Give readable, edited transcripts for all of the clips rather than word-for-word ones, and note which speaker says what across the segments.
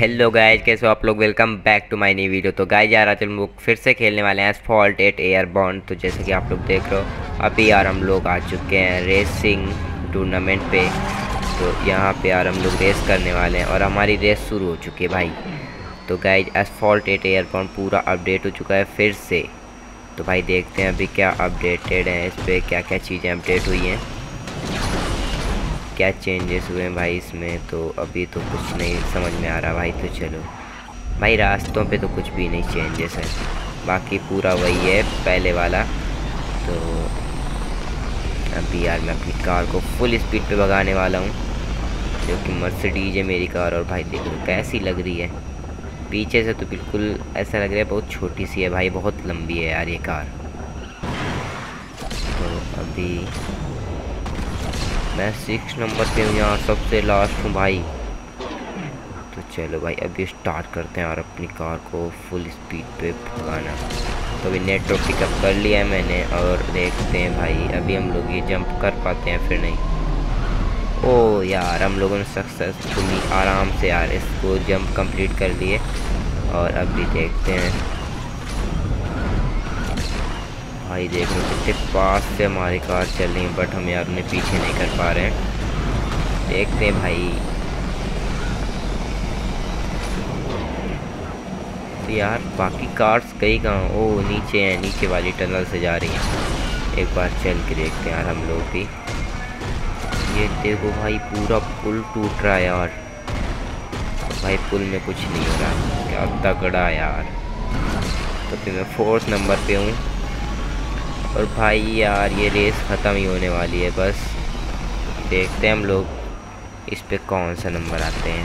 Speaker 1: Hello guys, कैसे हो आप लोग। Welcome back to my new video. तो गाइज यार आज हम लोग फिर से खेलने वाले हैं एसफॉल्ट 8 एयरबॉर्न। तो जैसे कि आप लोग देख रहे हो अभी यार हम लोग आ चुके हैं रेसिंग टूर्नामेंट पे। तो यहाँ पे यार हम लोग रेस करने वाले हैं और हमारी रेस शुरू हो चुकी है भाई। तो गाइज एसफॉल्ट 8 एयरबॉर्न पूरा अपडेट हो चुका है फिर से। तो भाई देखते हैं अभी क्या अपडेटेड है, इस पर क्या क्या चीज़ें अपडेट हुई हैं, क्या चेंजेस हुए हैं भाई इसमें। तो अभी तो कुछ नहीं समझ में आ रहा भाई। तो चलो भाई, रास्तों पे तो कुछ भी नहीं चेंजेस है, बाकी पूरा वही है पहले वाला। तो अभी यार मैं अपनी कार को फुल स्पीड पे भगाने वाला हूँ, जो कि मर्सिडीज है मेरी कार। और भाई देखो कैसी लग रही है, पीछे से तो बिल्कुल ऐसा लग रहा है बहुत छोटी सी है भाई, बहुत लंबी है यार ये कार। तो अभी मैं 6 नंबर पे हूँ यार, सबसे लास्ट हूँ भाई। तो चलो भाई अभी स्टार्ट करते हैं और अपनी कार को फुल स्पीड पे भगाना। तो अभी नेटवर्क पिकअप कर लिया है मैंने और देखते हैं भाई अभी हम लोग ये जंप कर पाते हैं फिर नहीं। ओ यार हम लोगों ने सक्सेसफुली आराम से यार इसको जंप कंप्लीट कर लिए। और अभी देखते हैं भाई, देख लो कितने पास से हमारी कार चल रही है, बट हम यार उन्हें पीछे नहीं कर पा रहे हैं। देखते हैं भाई। तो यार बाकी कार्स कहीं कहाँ, ओ नीचे हैं, नीचे वाली टनल से जा रही हैं। एक बार चल के देखते हैं यार हम लोग भी। ये देखो भाई पूरा पुल टूट रहा है यार। तो भाई पुल में कुछ नहीं हो रहा, क्या तगड़ा यार। तो फिर मैं 4th नंबर पे हूँ और भाई यार ये रेस ख़त्म ही होने वाली है बस। देखते हैं हम लोग इस पे कौन सा नंबर आते हैं।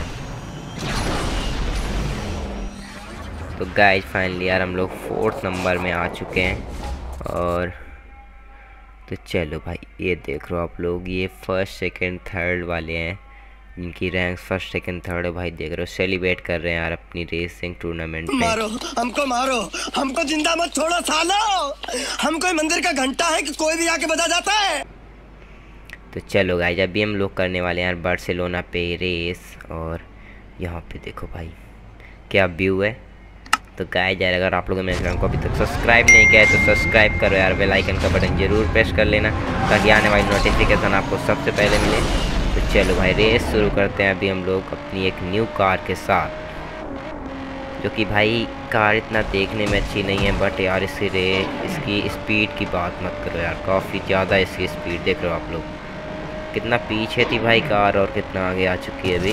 Speaker 1: तो गाइस फाइनली यार हम लोग 4th नंबर में आ चुके हैं। और तो चलो भाई ये देख लो आप लोग, ये 1st, 2nd, 3rd वाले हैं, इनकी रैंक 1st, 2nd, 3rd है भाई। देख रहे हो सेलिब्रेट कर रहे हैं यार अपनी रेसिंग टूर्नामेंट पे।
Speaker 2: मारो हमको जिंदा मत छोड़ो सालो। हम कोई मंदिर का घंटा है कि कोई भी आके बजा जाता है।
Speaker 1: तो चलो गाइस अभी हम लोग करने वाले हैं यार बार्सिलोना पे रेस। और यहाँ पे देखो भाई क्या व्यू है। तो गाइस यार अगर आप लोगों ने मेरे चैनल को अभी तक सब्सक्राइब नहीं किया है तो सब्सक्राइब करो यार, बेल आइकन का बटन जरूर प्रेस कर लेना ताकि आने वाली नोटिफिकेशन आपको सबसे पहले मिले। तो चलो भाई रेस शुरू करते हैं अभी हम लोग अपनी एक न्यू कार के साथ, जो कि भाई कार इतना देखने में अच्छी नहीं है, बट यार इसकी स्पीड की बात मत करो यार, काफ़ी ज़्यादा इसकी स्पीड देख रहे हो आप लोग। कितना पीछे थी भाई कार और कितना आगे आ चुकी है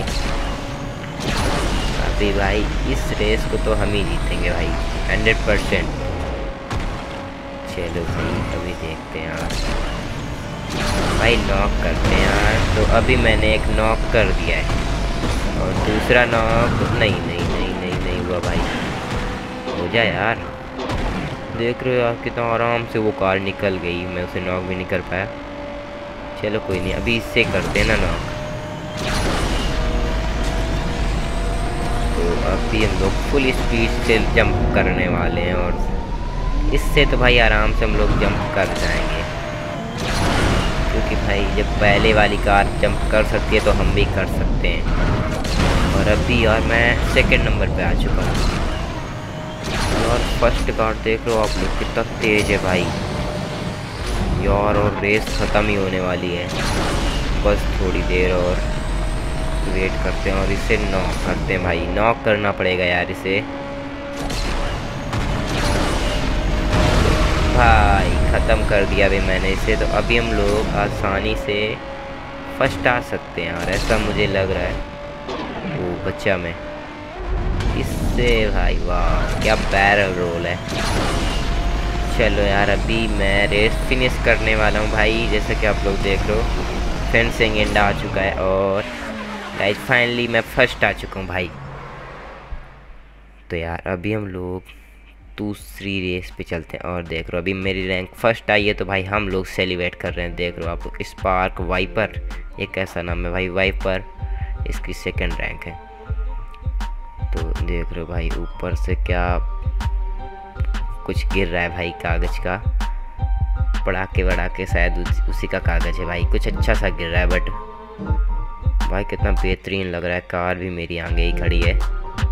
Speaker 1: अभी भाई इस रेस को तो हम ही जीतेंगे भाई 100%। चलो भाई अभी देखते हैं यार, भाई नॉक करते हैं यार। तो अभी मैंने एक नॉक कर दिया है और दूसरा नॉक नहीं हुआ भाई। हो जाए यार, देख रहे हो यार कितना आराम से वो कार निकल गई, मैं उसे नॉक भी नहीं कर पाया। चलो कोई नहीं, अभी इससे करते हैं ना नॉक। तो अभी हम लोग फुल स्पीड से जंप करने वाले हैं और इससे तो भाई आराम से हम लोग जंप कर जाएंगे, क्योंकि भाई जब पहले वाली कार जंप कर सकती है तो हम भी कर सकते हैं। और अभी यार मैं 2nd नंबर पे आ चुका हूँ यार। 1st कार देख लो आप लोग कितना तेज़ है भाई यार। और रेस ख़त्म ही होने वाली है, बस थोड़ी देर और वेट करते हैं और इसे नॉक करते हैं भाई। नॉक करना पड़ेगा यार इसे भाई, ख़त्म कर दिया अभी मैंने इसे। तो अभी हम लोग आसानी से 1st आ सकते हैं और ऐसा मुझे लग रहा है। वो बच्चा मैं इससे भाई, वाह क्या बैरल रोल है। चलो यार अभी मैं रेस फिनिश करने वाला हूँ भाई, जैसे कि आप लोग देख लो फेंसिंग एंड आ चुका है। और गाइस फाइनली मैं 1st आ चुका हूँ भाई। तो यार अभी हम लोग दूसरी रेस पे चलते हैं और देख रहे हो अभी मेरी रैंक 1st आई है। तो भाई हम लोग सेलिब्रेट कर रहे हैं, देख रहे हो आप लोग। स्पार्क वाइपर, ये कैसा नाम है भाई, वाइपर, इसकी 2nd रैंक है। तो देख रहे हो भाई ऊपर से क्या कुछ गिर रहा है भाई, कागज़ का पड़ाके वड़ाके, शायद उसी का कागज़ है भाई, कुछ अच्छा सा गिर रहा है। बट भाई कितना बेहतरीन लग रहा है, कार भी मेरी आगे ही खड़ी है।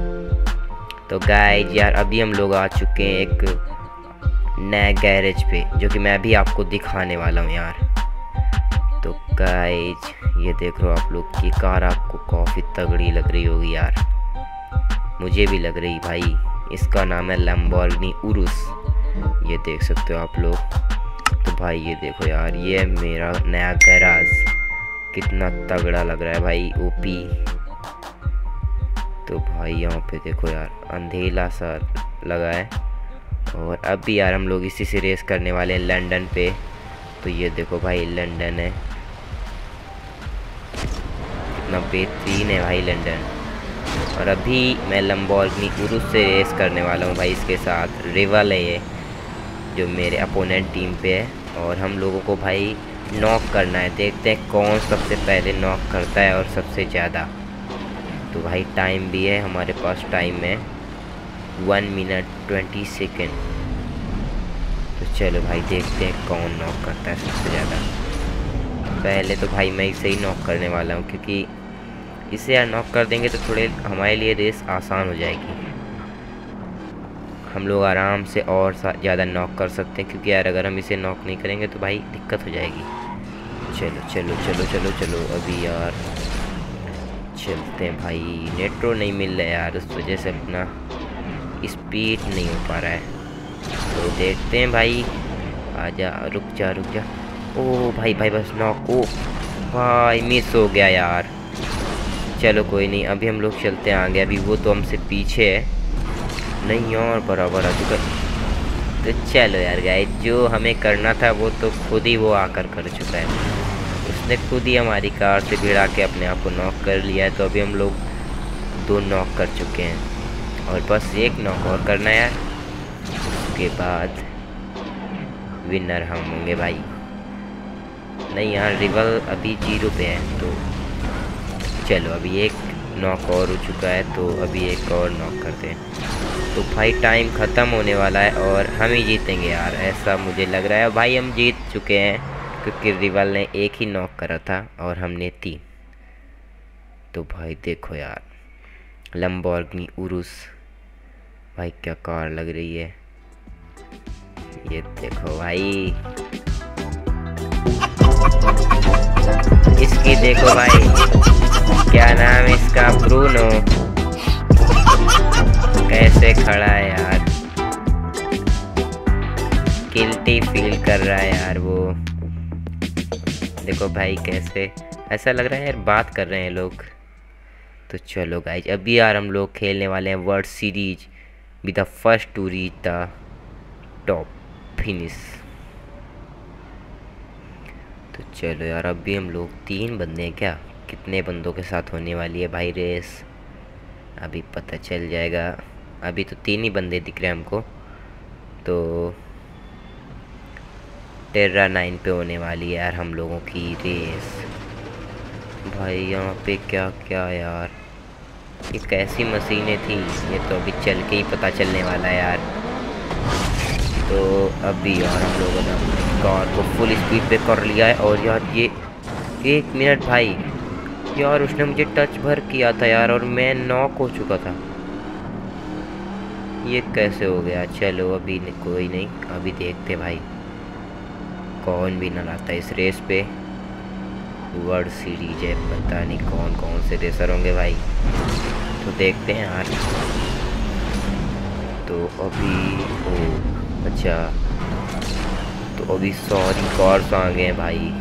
Speaker 1: तो गाइज यार अभी हम लोग आ चुके हैं एक नया गैरेज पे, जो कि मैं भी आपको दिखाने वाला हूँ यार। तो गाइज ये देख रहे हो आप लोग की कार आपको काफ़ी तगड़ी लग रही होगी यार, मुझे भी लग रही भाई। इसका नाम है लैम्बोर्गिनी उरुस, ये देख सकते हो आप लोग। तो भाई ये देखो यार, ये मेरा नया गैराज कितना तगड़ा लग रहा है भाई, ओपी। तो भाई यहाँ पे देखो यार अंधेला सा लगा है, और अब भी यार हम लोग इसी से रेस करने वाले हैं लंदन पे। तो ये देखो भाई लंदन है, कितना बेहतरीन है भाई लंदन। और अभी मैं लैम्बोर्गिनी उरुस से रेस करने वाला हूँ भाई, इसके साथ रिवल है ये जो मेरे अपोनेंट टीम पे है, और हम लोगों को भाई नॉक करना है। देखते हैं कौन सबसे पहले नॉक करता है और सबसे ज़्यादा। तो भाई टाइम भी है हमारे पास, टाइम है 1 मिनट 20 सेकेंड। तो चलो भाई देखते हैं कौन नॉक करता है सबसे ज़्यादा। पहले तो भाई मैं इसे ही नॉक करने वाला हूँ, क्योंकि इसे यार नॉक कर देंगे तो थोड़े हमारे लिए रेस आसान हो जाएगी। हम लोग आराम से और ज़्यादा नॉक कर सकते हैं, क्योंकि यार अगर हम इसे नॉक नहीं करेंगे तो भाई दिक्कत हो जाएगी। चलो चलो चलो चलो चलो अभी यार चलते हैं भाई। नेट्रो नहीं मिल रहा है यार, उस वजह से अपना स्पीड नहीं हो पा रहा है। तो देखते हैं भाई, आजा रुक जा रुक जा। ओ भाई भाई बस नॉक, ओ भाई मिस हो गया यार। चलो कोई नहीं, अभी हम लोग चलते हैं आगे। अभी वो तो हमसे पीछे है, नहीं और बराबर आ चुका। तो चलो यार गाइस, जो हमें करना था वो तो खुद ही वो आकर कर चुका है। उसने खुद ही हमारी कार से भिड़ा के अपने आप को नॉक कर लिया है। तो अभी हम लोग 2 नॉक कर चुके हैं, और बस 1 नॉक और करना है यार, उसके बाद विनर हम होंगे भाई। नहीं यार रिवल अभी 0 पे है। तो चलो अभी 1 नॉक और हो चुका है, तो अभी 1 और नॉक करते हैं। तो भाई टाइम ख़त्म होने वाला है और हम ही जीतेंगे यार, ऐसा मुझे लग रहा है। भाई हम जीत चुके हैं, क्योंकि रिवल ने 1 ही नॉक करा था और हमने 3। तो भाई देखो यार लैम्बोर्गिनी उरुस, भाई क्या कार लग रही है, ये देखो भाई। इसकी देखो भाई, क्या नाम है इसका, ब्रूनो, कैसे खड़ा है यार, गिल्टी फील कर रहा है यार वो। देखो भाई कैसे, ऐसा लग रहा है यार बात कर रहे हैं लोग। तो चलो गाइज, अभी यार हम लोग खेलने वाले हैं world series with the first to reach the top finish. तो चलो यार अभी हम लोग 3 बंदे हैं क्या, कितने बंदों के साथ होने वाली है भाई रेस, अभी पता चल जाएगा। अभी तो 3 ही बंदे दिख रहे हैं हमको। तो टेरा 9 पे होने वाली है यार हम लोगों की रेस। भाई यहाँ पे क्या क्या यार, ये कैसी मशीनें थी, ये तो अभी चल के ही पता चलने वाला है यार। तो अभी यार हम लोगों ने अपनी कार को फुल स्पीड पे कर लिया है, और यार ये 1 मिनट भाई, यार उसने मुझे टच भर किया था यार, और मैं नॉक हो चुका था, ये कैसे हो गया। चलो अभी कोई नहीं, अभी देखते भाई कौन विनर आता है इस रेस पे। वर्ल्ड सीरीज है, पता नहीं कौन कौन से रेसर होंगे भाई, तो देखते हैं यार। तो अभी अच्छा, तो अभी सॉरी कार्स आ गए हैं भाई।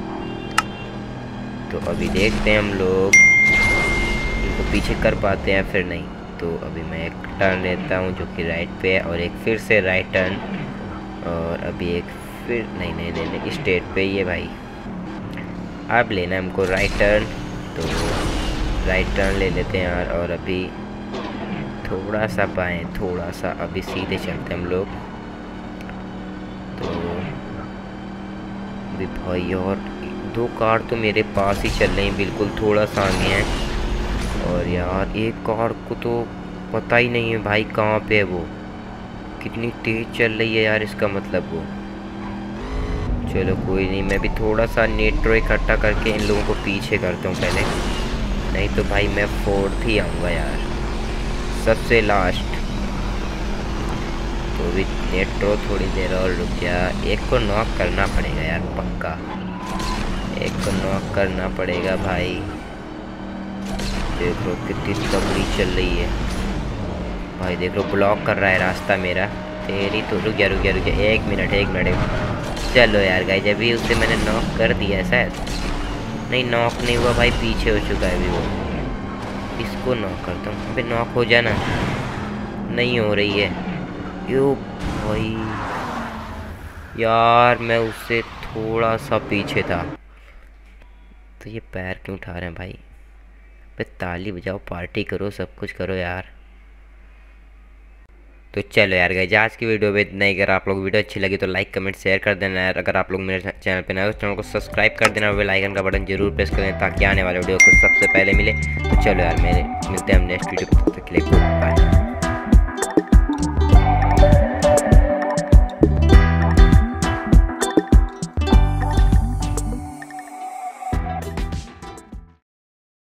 Speaker 1: तो अभी देखते हैं हम लोग इनको पीछे कर पाते हैं फिर नहीं। तो अभी मैं एक टर्न लेता हूँ जो कि राइट पे है, और एक फिर से राइट टर्न, और अभी एक फिर नहीं नहीं नहीं, नहीं स्ट्रेट पे ही है भाई। अब लेना है हमको राइट टर्न, तो राइट टर्न ले लेते हैं यार। और अभी थोड़ा सा बाएं, थोड़ा सा, अभी सीधे चलते हैं हम लोग। तो अभी भाई और 2 कार तो मेरे पास ही चल रही हैं, बिल्कुल थोड़ा सा आगे हैं। और यार एक कार को तो पता ही नहीं है भाई कहाँ पे है, वो कितनी तेज़ चल रही है यार, इसका मतलब वो। चलो कोई नहीं, मैं भी थोड़ा सा नेट्रो इकट्ठा करके इन लोगों को पीछे करता हूँ पहले, नहीं तो भाई मैं 4th ही आऊँगा यार। सबसे लास्ट। तो भी नेट्रो थोड़ी देर और रुक जा, एक को नॉक करना पड़ेगा यार पक्का, एक को नॉक करना पड़ेगा भाई। देख लो कितनी तगड़ी चल रही है भाई, देख लो ब्लॉक कर रहा है रास्ता मेरा। तेरी तो रुक जा रुक जा रुक जा, एक मिनट। चलो यार गाइस, अभी उससे मैंने नॉक कर दिया है शायद, नहीं नॉक नहीं हुआ भाई, पीछे हो चुका है अभी वो। इसको नॉक करता हूँ, अबे नॉक हो जाना, नहीं हो रही है। यो भाई यार, मैं उससे थोड़ा सा पीछे था। तो ये पैर क्यों उठा रहे हैं भाई? पे ताली बजाओ, पार्टी करो, सब कुछ करो यार। तो चलो यार गाइस, आज की वीडियो में इतना ही। अगर आप लोग वीडियो अच्छी लगी तो लाइक कमेंट शेयर कर देना यार। अगर आप लोग मेरे चैनल पे नए हो तो चैनल को सब्सक्राइब कर देना, बेल आइकन का बटन जरूर प्रेस कर देना ताकि आने वाले वीडियो को सबसे पहले मिले। तो चलो यार, मिलते हैं हम नेक्स्ट वीडियो पे, तब तक के लिए बाय।